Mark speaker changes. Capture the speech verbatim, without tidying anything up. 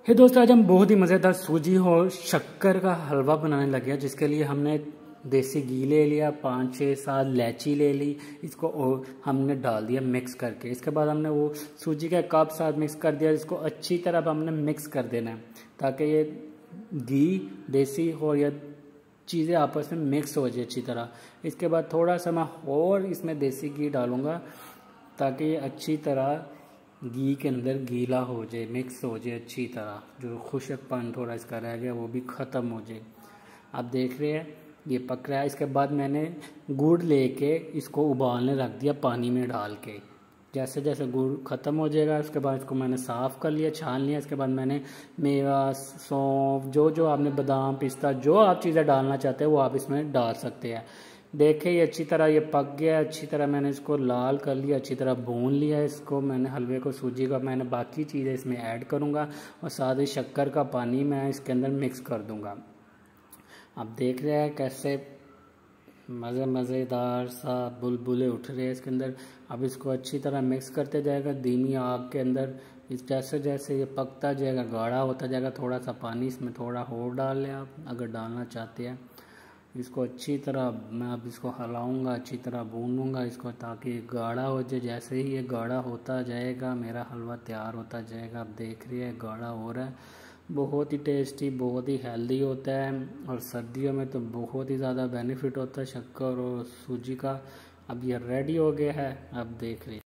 Speaker 1: हे दोस्तों, आज हम बहुत ही मज़ेदार सूजी और शक्कर का हलवा बनाने लगे हैं, जिसके लिए हमने देसी घी ले लिया, पाँच छः सात इलायची ले ली, इसको और हमने डाल दिया मिक्स करके। इसके बाद हमने वो सूजी के कप साथ मिक्स कर दिया। इसको अच्छी तरह हमने मिक्स कर देना है ताकि ये घी देसी और या चीज़ें आपस में मिक्स हो जाए अच्छी तरह। इसके बाद थोड़ा सा मैं और इसमें देसी घी डालूँगा ताकि ये अच्छी तरह घी के अंदर गीला हो जाए, मिक्स हो जाए अच्छी तरह। जो खुशकपन थोड़ा इसका रह गया वो भी ख़त्म हो जाए। आप देख रहे हैं ये पक रहा है। इसके बाद मैंने गुड़ लेके इसको उबालने रख दिया पानी में डाल के। जैसे जैसे गुड़ ख़त्म हो जाएगा उसके बाद इसको मैंने साफ़ कर लिया, छान लिया। इसके बाद मैंने मेवा, सौंफ, जो जो आपने बादाम, पिस्ता, जो आप चीज़ें डालना चाहते हैं वो आप इसमें डाल सकते हैं। देखे ये अच्छी तरह ये पक गया, अच्छी तरह मैंने इसको लाल कर लिया, अच्छी तरह भून लिया इसको मैंने हलवे को, सूजी का। मैंने बाकी चीज़ें इसमें ऐड करूँगा और साथ ही शक्कर का पानी मैं इसके अंदर मिक्स कर दूँगा। आप देख रहे हैं कैसे मज़े मज़ेदार सा बुलबुले उठ रहे हैं इसके अंदर। अब इसको अच्छी तरह मिक्स करते जाएगा धीमी आग के अंदर। इस जैसे जैसे ये पकता जाएगा, गाढ़ा होता जाएगा, थोड़ा सा पानी इसमें थोड़ा और डाल लें आप अगर डालना चाहते हैं। इसको अच्छी तरह मैं अब इसको हिलाऊंगा, अच्छी तरह भूनूंगा इसको ताकि गाढ़ा हो जाए। जैसे ही ये गाढ़ा होता जाएगा मेरा हलवा तैयार होता जाएगा। आप देख रहे हैं गाढ़ा हो रहा है। बहुत ही टेस्टी, बहुत ही हेल्दी होता है और सर्दियों में तो बहुत ही ज़्यादा बेनिफिट होता है शक्कर और सूजी का। अब ये रेडी हो गया है, आप देख रहे हैं।